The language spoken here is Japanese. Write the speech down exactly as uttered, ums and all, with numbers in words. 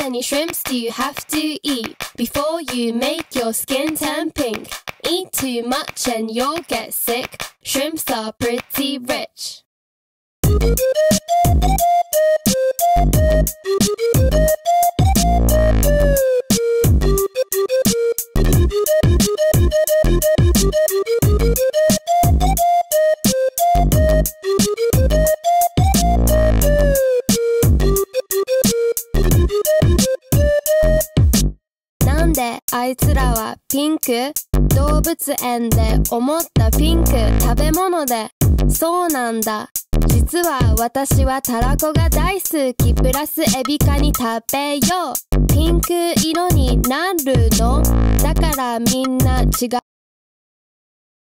many shrimps do you have to eat before you make your skin turn pink? Eat too much and you'll get sick. Shrimps are pretty rich.なんであいつらはピンク？動物園で思ったピンク食べ物で。そうなんだ。実は私はたらこが大好き。プラスエビカニ食べよう。ピンク色になるのだからみんな違う。